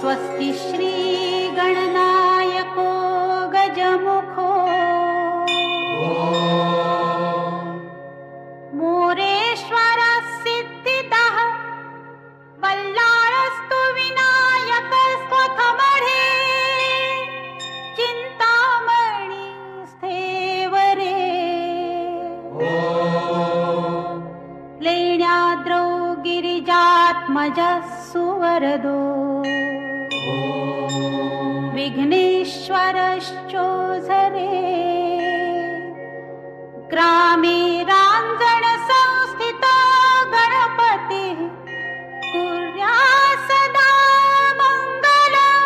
स्वस्ति श्री गणनायको गजमुखो मोरेश्वर सिद्धितः बल्लारस्तु विनायक स्वथमढे चिन्तामणि स्थेवरे लेण्याद्रौ गिरिजात्मजः सुवरदो विघ्नेश्वरश्चोधरे ग्रामे राञ्जन संस्थितो गणपतिः कुर्यात् सदा मङ्गलम्।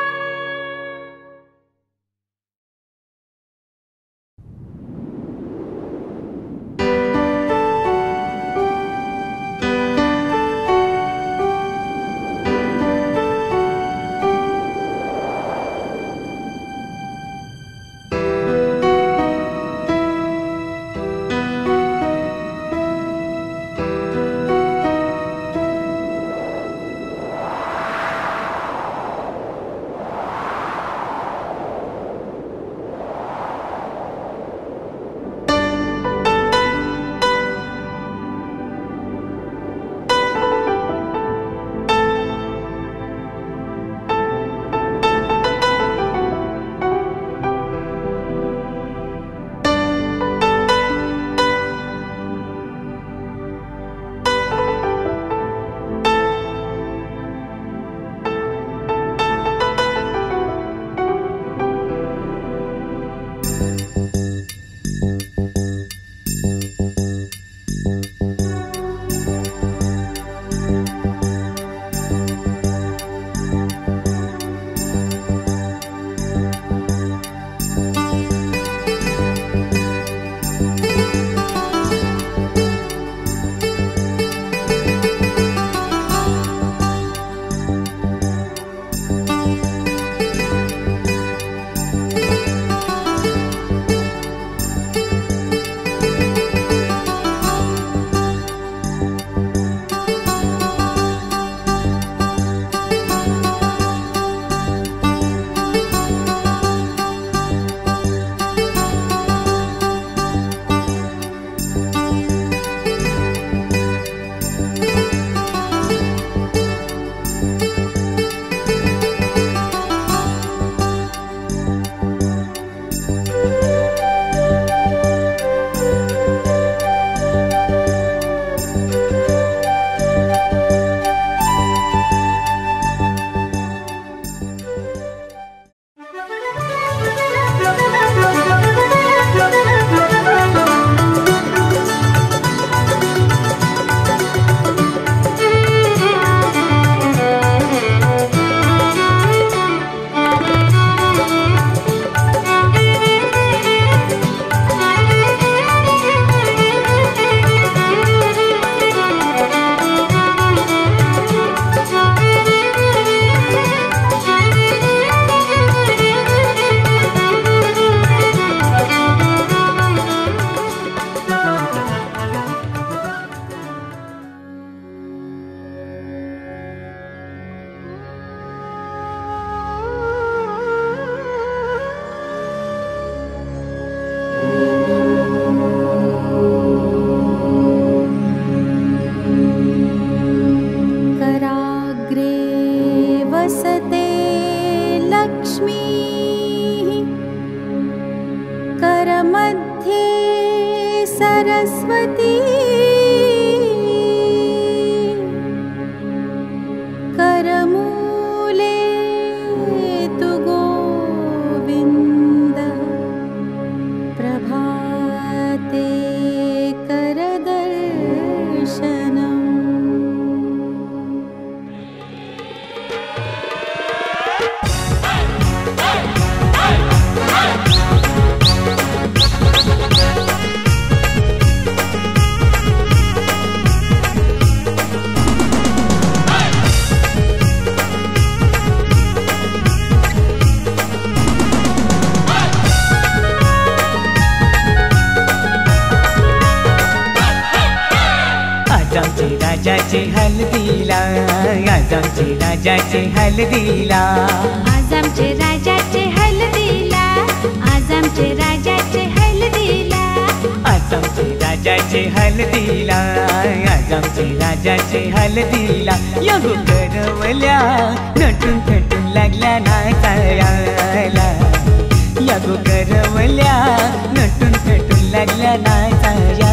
सरस्वती करमूले तु गोविन्द प्रभाते करदर्शनम्। राजाचे हल्दीला आज आमचे राजाचे हल्दीला, आज आमचे राजाचे हल्दीला, आज आमचे राजाचे हल्दीला, आज आमचे राजाचे हल्दीला, आज आमचे राजाचे हल्दीला. या गो करवल्या नटून थटून लागल्या नाचायला, या गो करवल्या नटून थटून लागल्या नाचायला.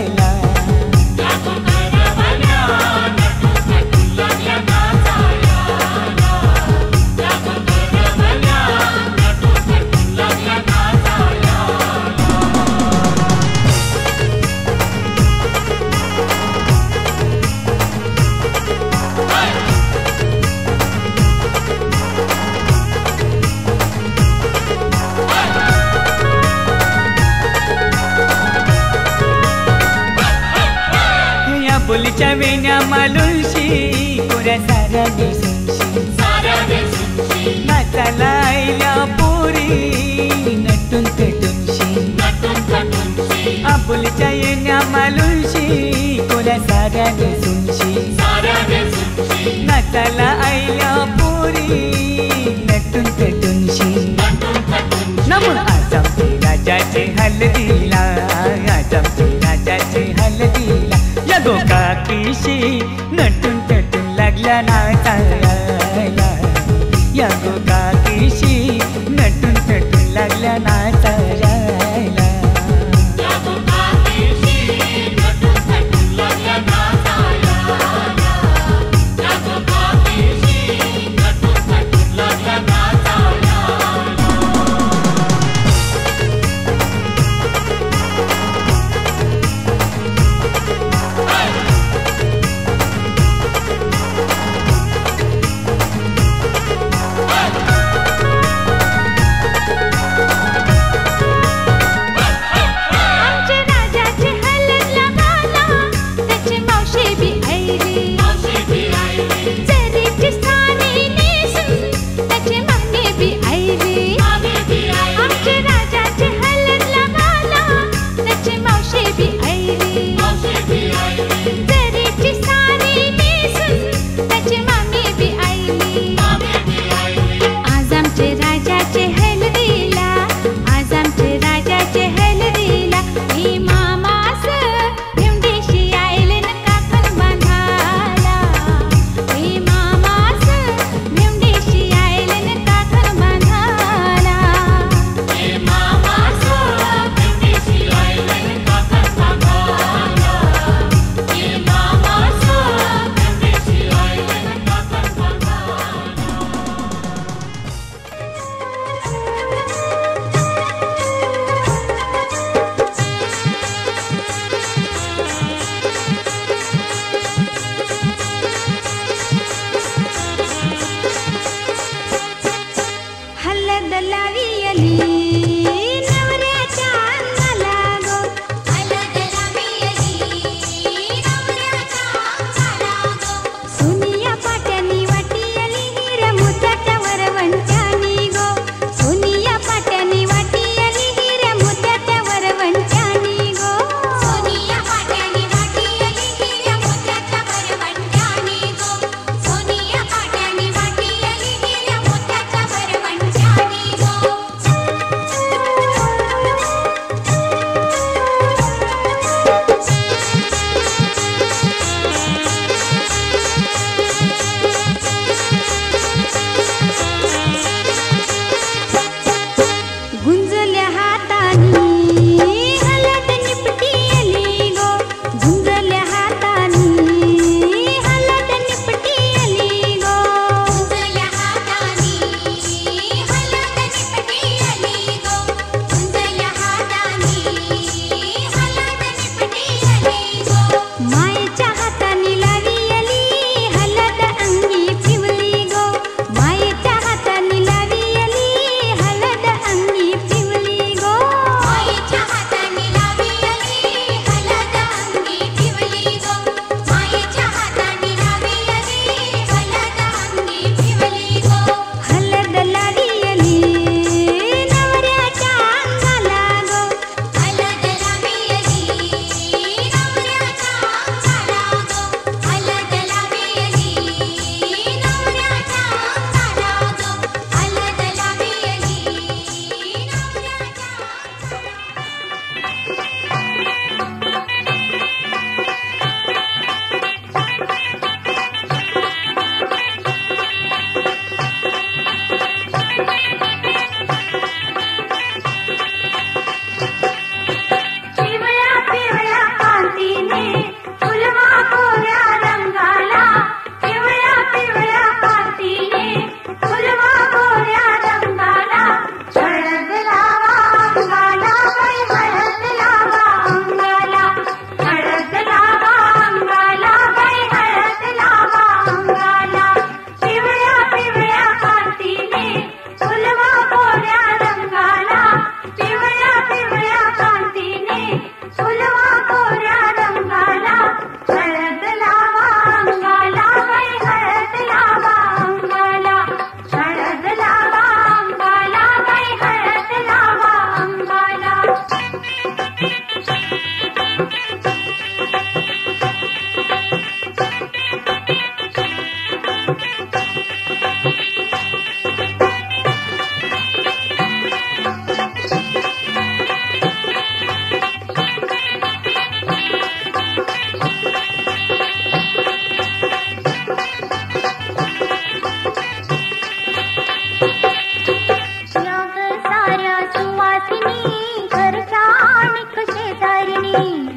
फुलच्या वेण्या मालुनशी कोऱ्या साऱ्या नेसूनशी, नाचायला आयल्या पोरी नटून थटूनशी, फुलच्या वेण्या मालुनशी कोऱ्या साऱ्या नेसूनशी, नाचायला आयल्या पोरी नटून थटूनशी. नम आज आमचे राजाचे हल्दीला, आज आमचे राजाचे हल्दीला. या गो काकीशी नटून थटून लागल्या नाचायला, या गो काकीशी नटून थटून लागल्या नाचायला.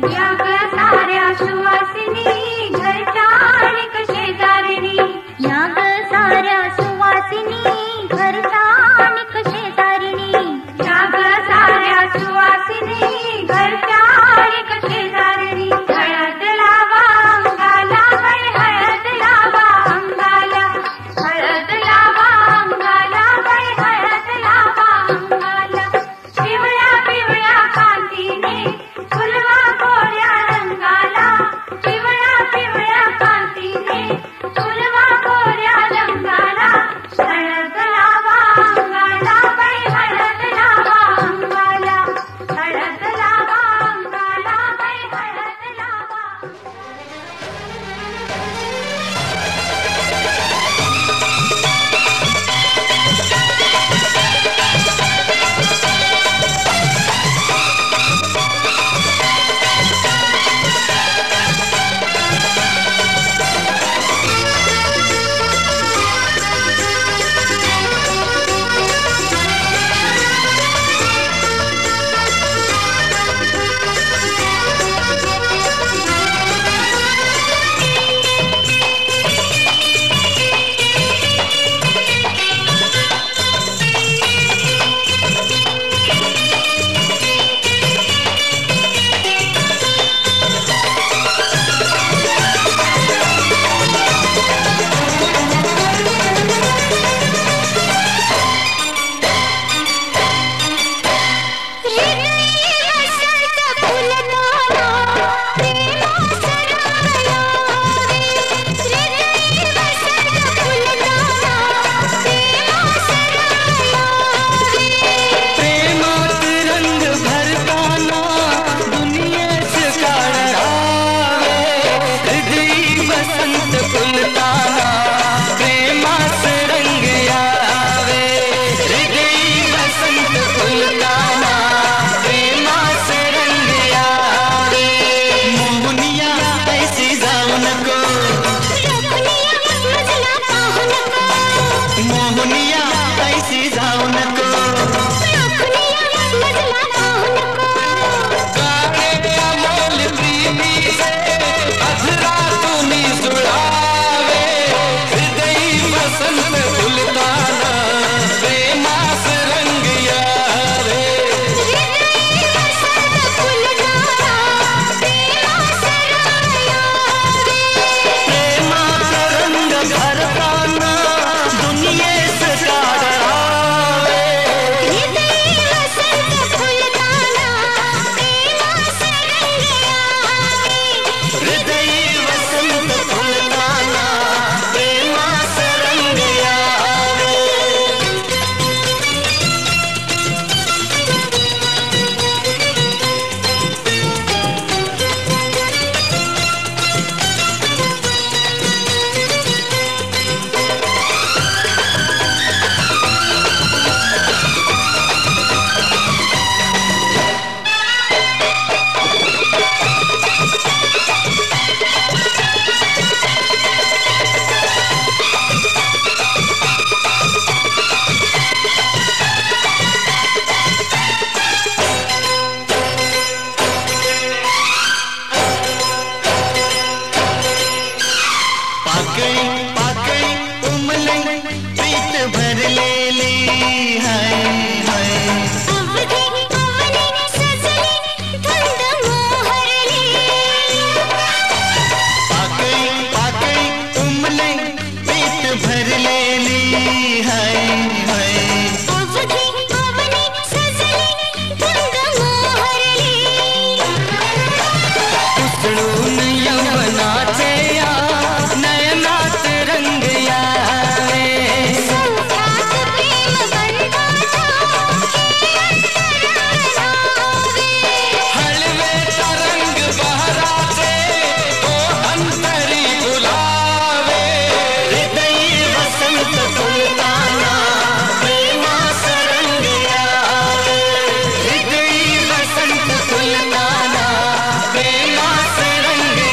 प्रेमास रंग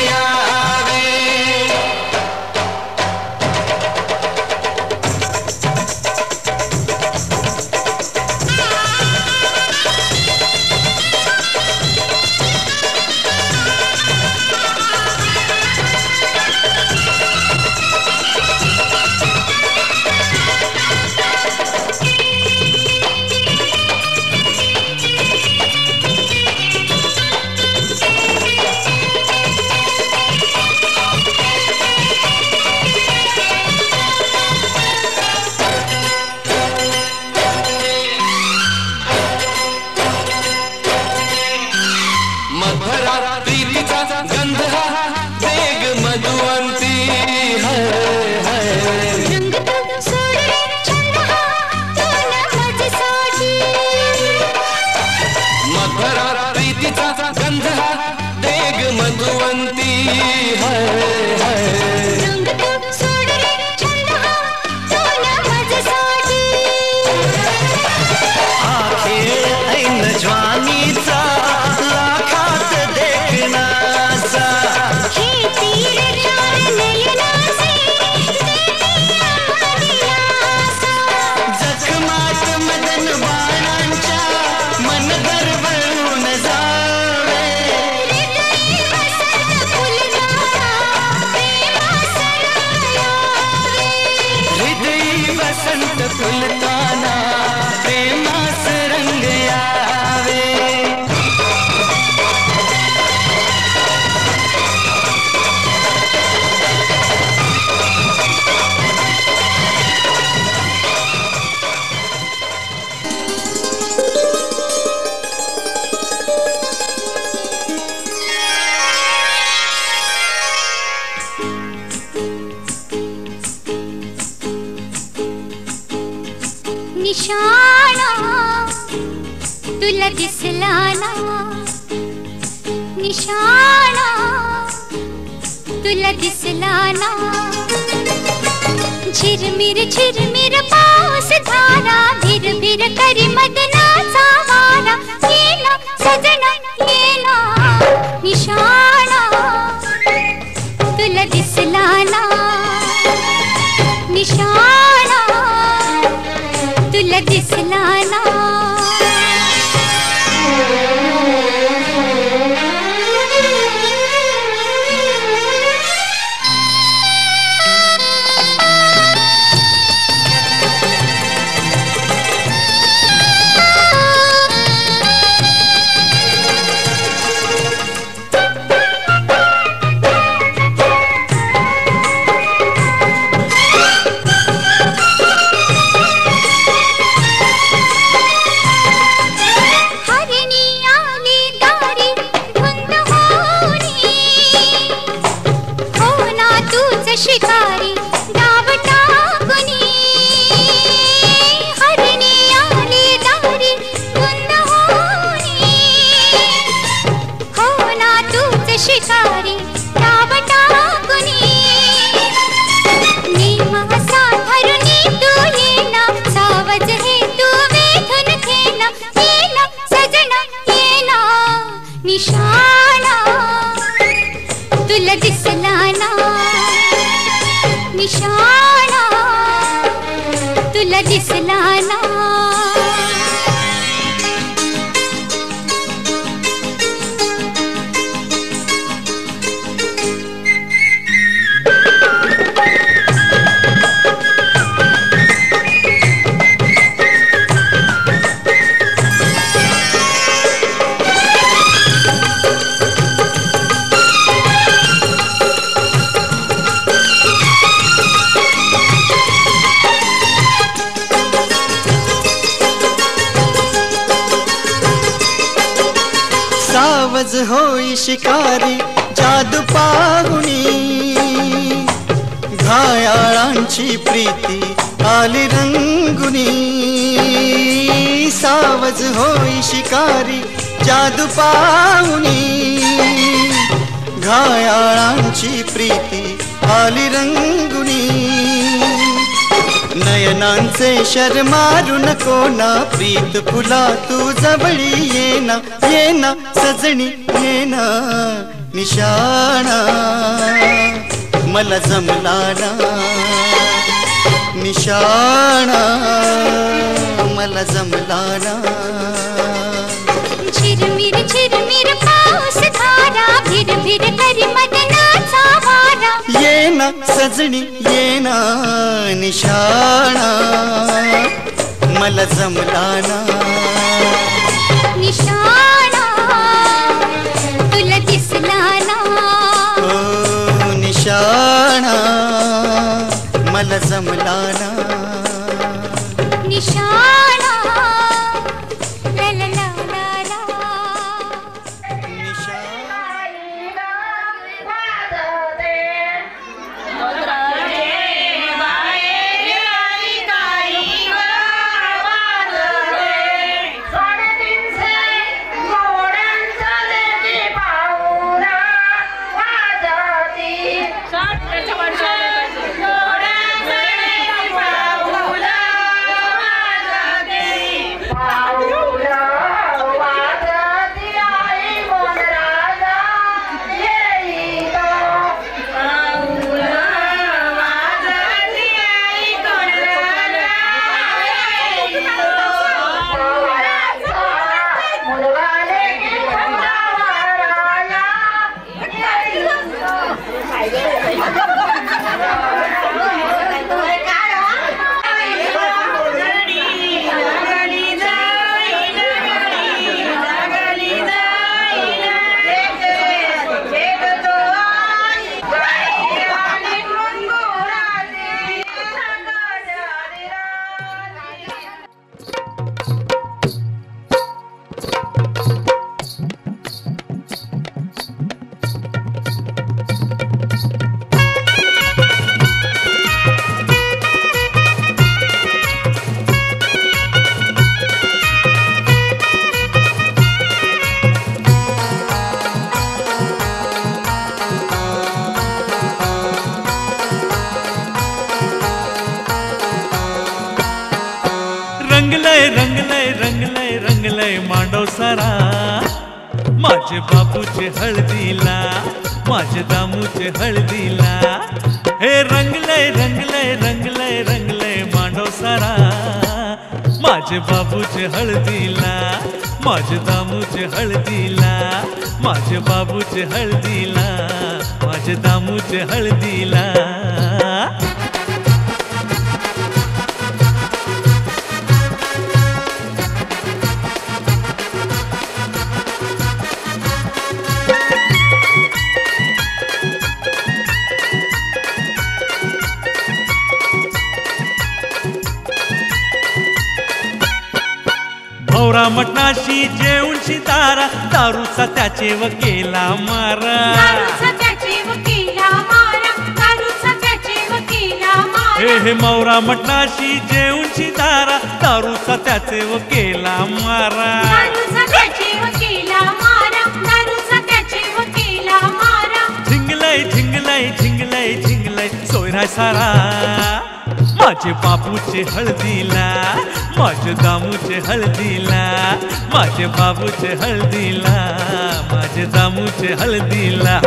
मधुरा प्रीतीचा गंध हा वेग मधुवंती है रंग तू सोड रे छंद हा तुला माझ्यासाठी मधुरा प्रीतीचा गंध हा वेग मधुवंती है रंग तू सोड रे छंद हा तुला माझ्यासाठी आखेर ऐन ज्वानीचा लाखात देखणाचा खेती रे चार नयनाचे देतिया दिलासा जखमात मदन बाणांच्या मन दरवळून जावे हृदयी वसंत फुलदारा प्रेमास रंगयावे हृदयी वसंत फुलताना प्रेमास रंग यावे निशाणा तुला दिसला ना निशाणा तुला दिसला ना झिरमिर पाऊस धारा भिर भिर करी मदनाचा वारा ये ना सजना ये ना निशाणा तुला दिसला ना निशाणा तुला दिसला ना हरिणी आली दारी धुंद होणी हो ना तूच शिकारी डाव टाकुनी हरिणी आली दारी धुंद होणी हो ना तूच शिकारी डाव टाकुनी नेमासा धरुणी तू ये ना सावज हे तू वेधून घेना ये ना सजना ये ना निशाणा तुला दिसला ना निशाणा तुला दिसला ना सावज होई शिकारी जादू पाहुणी घायाळांची प्रीती आली रंगुनी सावज होई शिकारी जादू पाहुणी घायाळांची प्रीती आली रंगुनी नयनांचे शर्मारू नको ना प्रीत फुला तू जवळी ये ना सजणी ये ना निशाणा मला जमला ना निशाणा मला जमला ना झिरमिर पाऊस धारा भिर भिर करी मदनाचा वारा ये ना सजणी ये ना निशाणा मला जमला ना निशाणा तुला दिसला ना ओ निशाणा मला जमला ना निशाणा ला ला ला ला ला निशाणा रंगलय रंगलय मांडव सारा माझे बाबूचे हळदीला माझे दामूचे हळदीला हे रंगलय रंगलय रंगलय रंगलय मांडव सारा माझे बाबूचे हळदीला माझे दामूचे हळदीला माझे बाबूचे हळदीला माझे दामूचे हळदीला भवरा मटणाशी जेवून शितारा दारूचा त्याचे वकेला मारा हे मौरा मटणाशी जेवून शितारा दारूचा त्याचे वकेला मारा झिंगलय झिंगलय झिंगलय झिंगलय सोयरा सारा माझे बाबूचे हळदीला माझे दामूचे हळदीला माझे बाबूचे हळदीला माझे दामूचे हळदीला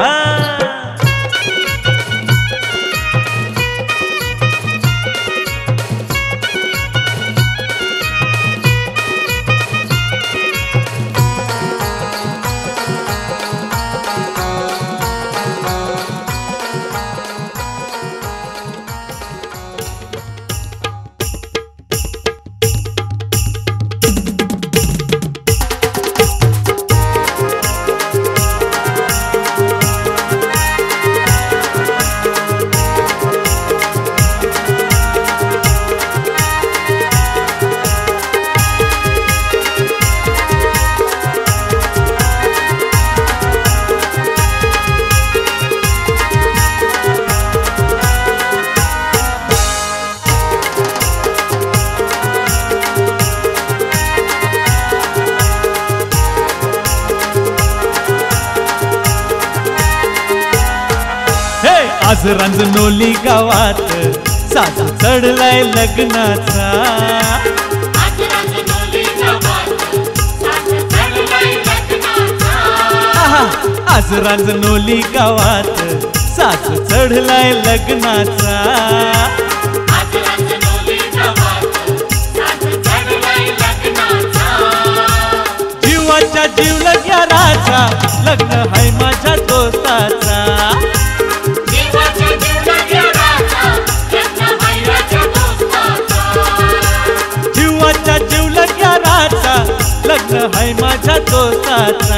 आज रांजणोली गावात साजू चढलाय लग्नाचा आज रांजणोली गावात साजू चढलाय लग्नाचा जीवाच्या जीव लग्या राजा लग्न हाय माझ्या दोस्ताचा जीवाच्या जीव लग्या राजा लग्न हाय माझ्या दोस्ताचा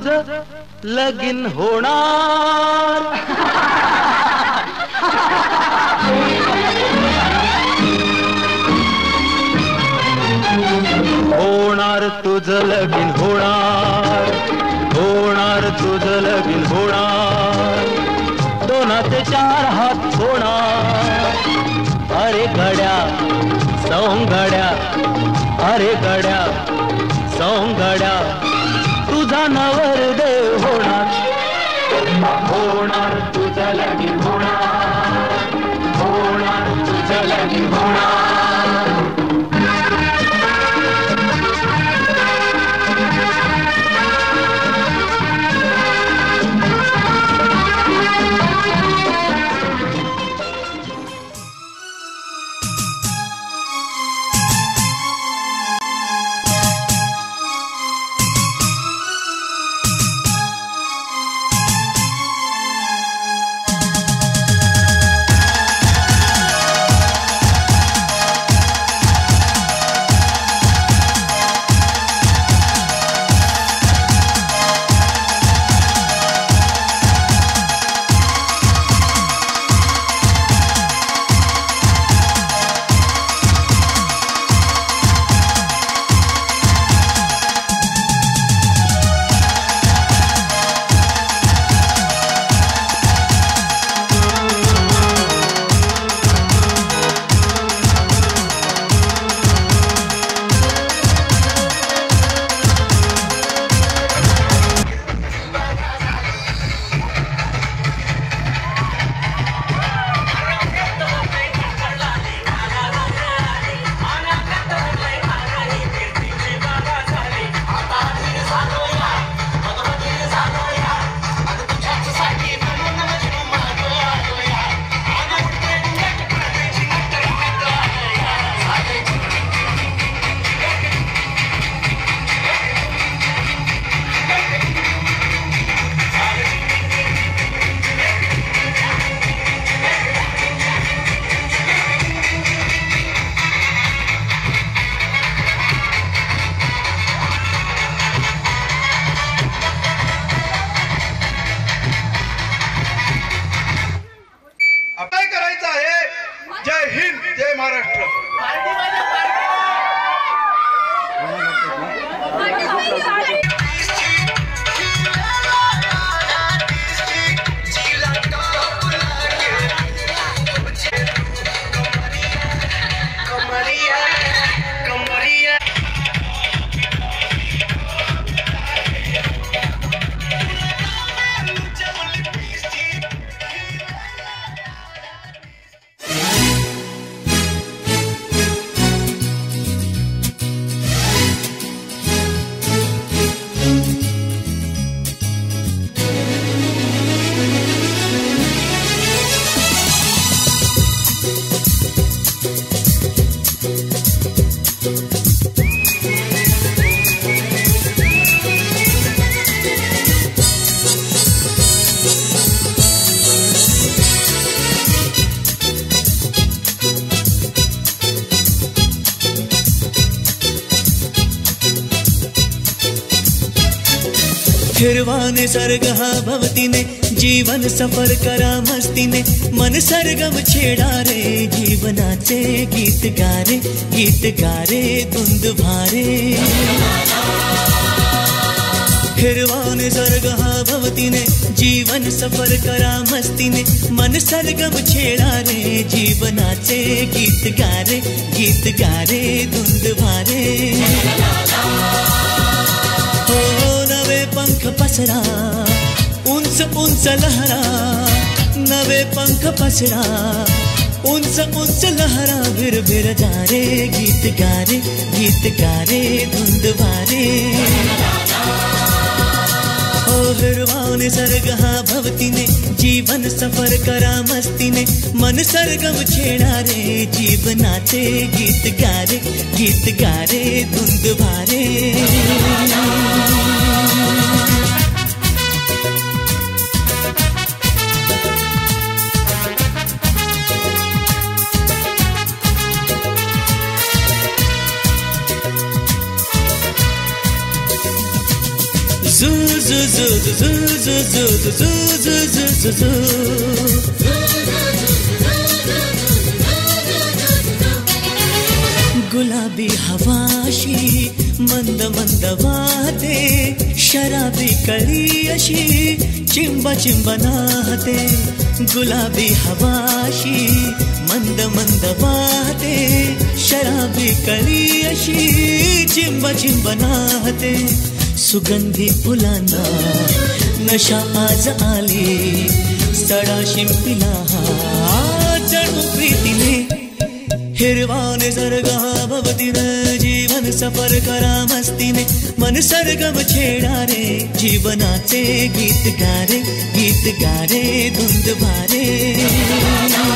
तुझं लगीन होणार. होणार तुझं लगीन होणार, होणार तुझं लगीन होणार, दोनाचे चार हात होणार. अरे गड्या सौंगड्या, अरे गड्या सौंगड्या, तुझा नवरदेव होणार. होणार तुझं लगीन होणार, होणार तुझं लगीन होणार. फिरवाने सर्ग हा भवतीने जीवन सफर करा मस्तीने मन सरगम छेडा रे जीवनाचे गीत गारे धुंद भारे फिरवाने सर्ग हा भवतीने जीवन सफर करा मस्तीने मन सरगम छेडा रे जीवनाचे गीत गारे धुंद भारे नवे पंख पसरा उंच उंच लहरा नवे पंख पसरा उंच उंच लहरा भिर भिर जा रे गीत गारे धुंद भारे ओ हिरवाने सर्ग हा भवतीने जीवन सफर करा मस्तीने मन सरगम छेडा रे जीवनाचे गीत गारे धुंद भारे गुलाबी हवाशी मंद मंद वाहते शराबी कळी अशी चिंब चिंब नाहते गुलाबी हवाशी मंद मंद वाहते शराबी कळी अशी चिंब चिंब नाहते सुगंधी फुलांना नशा आज आली सडा शिंपिला जणू प्रीतीने हिरवा निसर्ग हा भवतीने जीवन सफर करा मस्तीने मन सरगम छेडा रे जीवनाचे गीत गा रे धुंद भारे